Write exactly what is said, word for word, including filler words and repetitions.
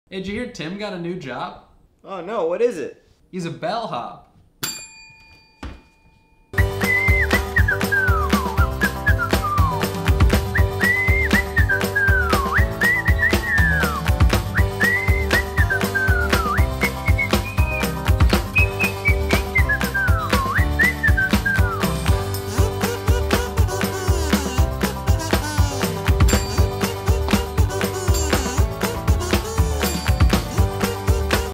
Hey, did you hear Tim got a new job? Oh no, what is it? He's a bellhop.